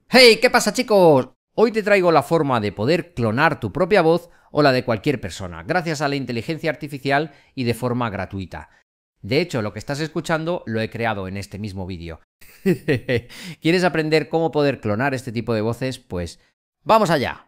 Hey, ¿qué pasa, chicos? Hoy te traigo la forma de poder clonar tu propia voz o la de cualquier persona, gracias a la inteligencia artificial y de forma gratuita. De hecho, lo que estás escuchando lo he creado en este mismo vídeo. ¿Quieres aprender cómo poder clonar este tipo de voces? Pues ¡vamos allá!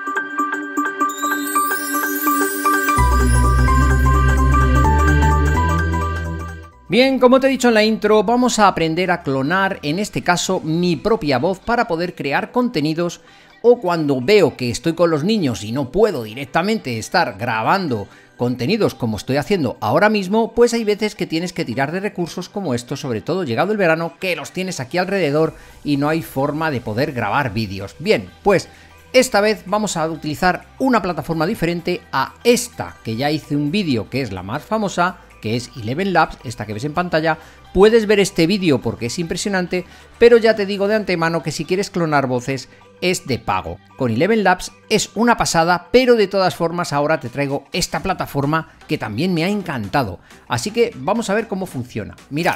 Bien, como te he dicho en la intro, vamos a aprender a clonar, en este caso, mi propia voz para poder crear contenidos, o cuando veo que estoy con los niños y no puedo directamente estar grabando contenidos como estoy haciendo ahora mismo, pues hay veces que tienes que tirar de recursos como estos, sobre todo llegado el verano, que los tienes aquí alrededor y no hay forma de poder grabar vídeos. Bien, pues esta vez vamos a utilizar una plataforma diferente a esta, que ya hice un vídeo que es la más famosa, que es ElevenLabs, esta que ves en pantalla. Puedes ver este vídeo porque es impresionante, pero ya te digo de antemano que si quieres clonar voces es de pago. Con ElevenLabs es una pasada, pero de todas formas ahora te traigo esta plataforma que también me ha encantado. Así que vamos a ver cómo funciona. Mirad,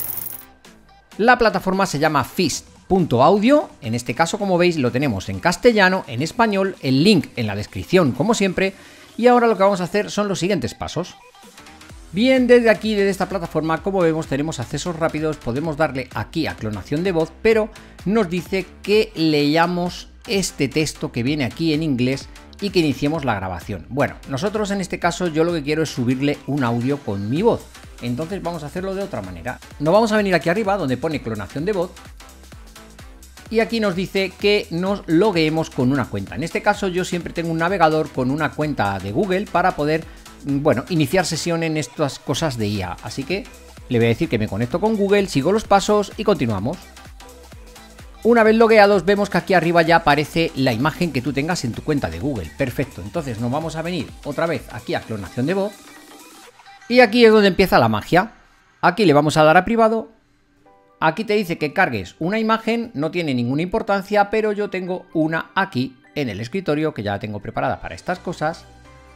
la plataforma se llama Fist.audio, en este caso como veis lo tenemos en castellano, en español, el link en la descripción como siempre, y ahora lo que vamos a hacer son los siguientes pasos. Bien, desde aquí, desde esta plataforma, como vemos, tenemos accesos rápidos, podemos darle aquí a clonación de voz, pero nos dice que leamos este texto que viene aquí en inglés y que iniciemos la grabación. Bueno, nosotros en este caso yo lo que quiero es subirle un audio con mi voz, entonces vamos a hacerlo de otra manera. Nos vamos a venir aquí arriba donde pone clonación de voz y aquí nos dice que nos logueemos con una cuenta. En este caso yo siempre tengo un navegador con una cuenta de Google para poder iniciar sesión en estas cosas de IA, así que le voy a decir que me conecto con Google, sigo los pasos y continuamos. Una vez logueados vemos que aquí arriba ya aparece la imagen que tú tengas en tu cuenta de Google. Perfecto, entonces nos vamos a venir otra vez aquí a clonación de voz y aquí es donde empieza la magia. Aquí le vamos a dar a privado. Aquí te dice que cargues una imagen, no tiene ninguna importancia, pero yo tengo una aquí en el escritorio que ya la tengo preparada para estas cosas.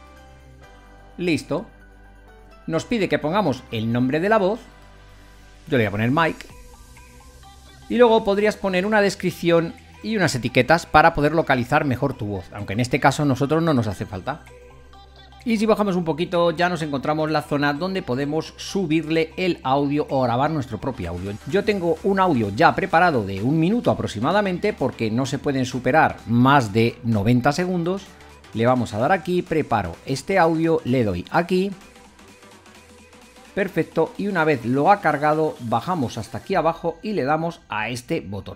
Listo. Nos pide que pongamos el nombre de la voz. Yo le voy a poner Mike. Y luego podrías poner una descripción y unas etiquetas para poder localizar mejor tu voz, aunque en este caso a nosotros no nos hace falta. Y si bajamos un poquito ya nos encontramos la zona donde podemos subirle el audio o grabar nuestro propio audio. Yo tengo un audio ya preparado de 1 minuto aproximadamente porque no se pueden superar más de 90 segundos. Le vamos a dar aquí, preparo este audio, le doy aquí. Perfecto, y una vez lo ha cargado, bajamos hasta aquí abajo y le damos a este botón.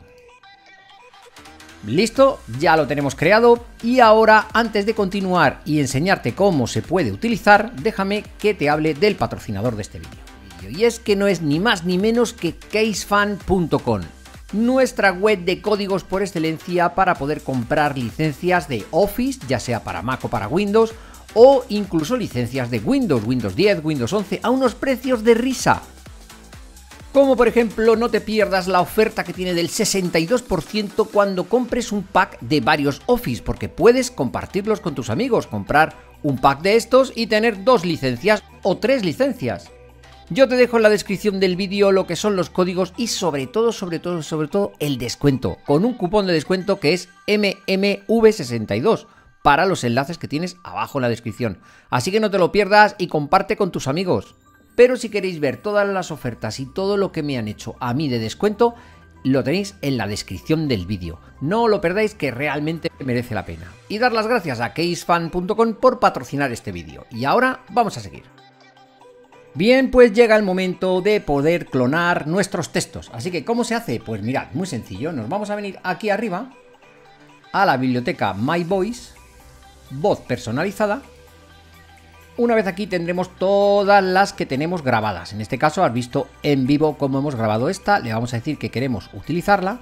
Listo, ya lo tenemos creado y ahora, antes de continuar y enseñarte cómo se puede utilizar, déjame que te hable del patrocinador de este vídeo. Y es que no es ni más ni menos que Casefan.com. Nuestra web de códigos por excelencia para poder comprar licencias de Office, ya sea para Mac o para Windows, o incluso licencias de Windows, Windows 10, Windows 11, a unos precios de risa. Como por ejemplo, no te pierdas la oferta que tiene del 62% cuando compres un pack de varios Office, porque puedes compartirlos con tus amigos, comprar un pack de estos y tener 2 licencias o 3 licencias. Yo te dejo en la descripción del vídeo lo que son los códigos y sobre todo el descuento, con un cupón de descuento que es MMV62 para los enlaces que tienes abajo en la descripción. Así que no te lo pierdas y comparte con tus amigos. Pero si queréis ver todas las ofertas y todo lo que me han hecho a mí de descuento, lo tenéis en la descripción del vídeo. No lo perdáis, que realmente merece la pena. Y dar las gracias a Casefan.com por patrocinar este vídeo. Y ahora vamos a seguir. Bien, pues llega el momento de poder clonar nuestros textos. Así que, ¿cómo se hace? Pues mirad, muy sencillo. Nos vamos a venir aquí arriba a la biblioteca My Voice, voz personalizada. Una vez aquí tendremos todas las que tenemos grabadas. En este caso has visto en vivo cómo hemos grabado esta. Le vamos a decir que queremos utilizarla.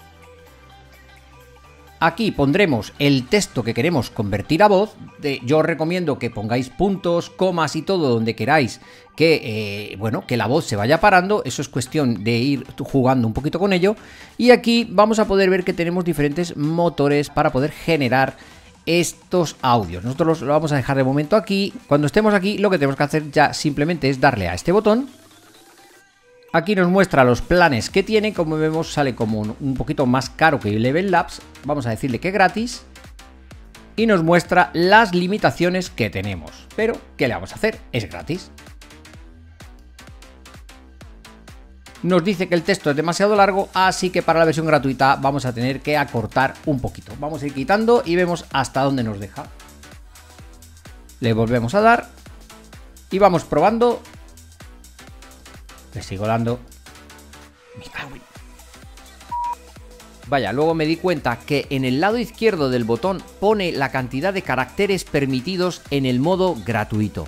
Aquí pondremos el texto que queremos convertir a voz. Yo os recomiendo que pongáis puntos, comas y todo donde queráis que, que la voz se vaya parando. Eso es cuestión de ir jugando un poquito con ello. Y aquí vamos a poder ver que tenemos diferentes motores para poder generar estos audios. Nosotros lo vamos a dejar de momento aquí. Cuando estemos aquí, lo que tenemos que hacer ya simplemente es darle a este botón. Aquí nos muestra los planes que tiene, como vemos sale como un poquito más caro que Eleven Labs, vamos a decirle que gratis, y nos muestra las limitaciones que tenemos, pero ¿qué le vamos a hacer? Es gratis. Nos dice que el texto es demasiado largo, así que para la versión gratuita vamos a tener que acortar un poquito. Vamos a ir quitando y vemos hasta dónde nos deja. Le volvemos a dar y vamos probando. Le sigo dando. Vaya, luego me di cuenta que en el lado izquierdo del botón pone la cantidad de caracteres permitidos en el modo gratuito.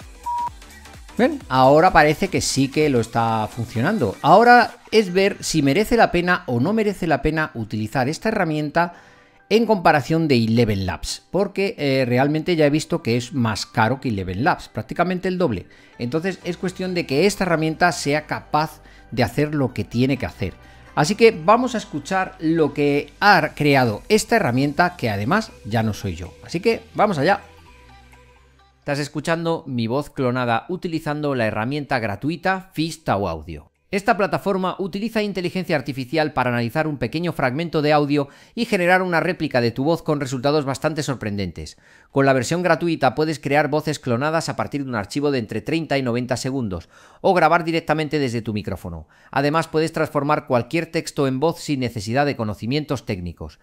¿Ven? Ahora parece que sí que lo está funcionando. Ahora es ver si merece la pena o no merece la pena utilizar esta herramienta en comparación de Eleven Labs, porque realmente ya he visto que es más caro que Eleven Labs, prácticamente el doble. Entonces es cuestión de que esta herramienta sea capaz de hacer lo que tiene que hacer. Así que vamos a escuchar lo que ha creado esta herramienta, que además ya no soy yo. Así que vamos allá. Estás escuchando mi voz clonada utilizando la herramienta gratuita Fistao Audio. Esta plataforma utiliza inteligencia artificial para analizar un pequeño fragmento de audio y generar una réplica de tu voz con resultados bastante sorprendentes. Con la versión gratuita puedes crear voces clonadas a partir de un archivo de entre 30 y 90 segundos o grabar directamente desde tu micrófono. Además puedes transformar cualquier texto en voz sin necesidad de conocimientos técnicos.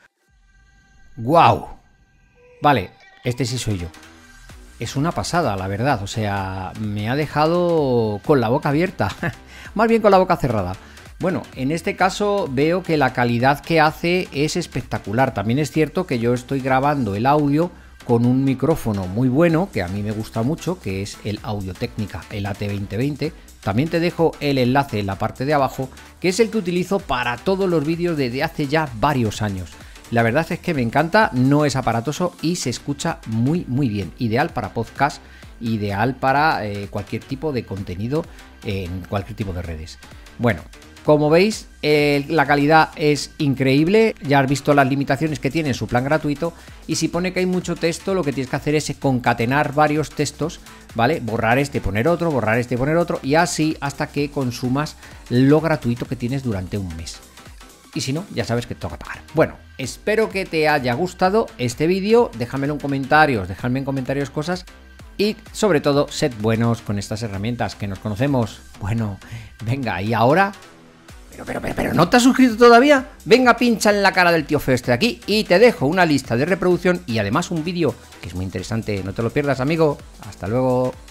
¡Guau! Vale, este sí soy yo. Es una pasada, la verdad, o sea, me ha dejado con la boca abierta, más bien con la boca cerrada. Bueno, en este caso veo que la calidad que hace es espectacular. También es cierto que yo estoy grabando el audio con un micrófono muy bueno, que a mí me gusta mucho, que es el Audio-Técnica, el AT2020. También te dejo el enlace en la parte de abajo, que es el que utilizo para todos los vídeos desde hace ya varios años. La verdad es que me encanta, no es aparatoso y se escucha muy bien. Ideal para podcast, ideal para cualquier tipo de contenido en cualquier tipo de redes. Bueno, como veis, la calidad es increíble. Ya has visto las limitaciones que tiene en su plan gratuito. Y si pone que hay mucho texto, lo que tienes que hacer es concatenar varios textos, ¿vale? Borrar este, poner otro, borrar este, poner otro. Y así hasta que consumas lo gratuito que tienes durante un mes. Y si no, ya sabes que toca pagar. Bueno, espero que te haya gustado este vídeo. Déjamelo en comentarios, dejadme en comentarios cosas. Y sobre todo, sed buenos con estas herramientas que nos conocemos. Bueno, venga, y ahora... Pero, ¿no te has suscrito todavía? Venga, pincha en la cara del tío feo este de aquí y te dejo una lista de reproducción y además un vídeo que es muy interesante. No te lo pierdas, amigo. Hasta luego.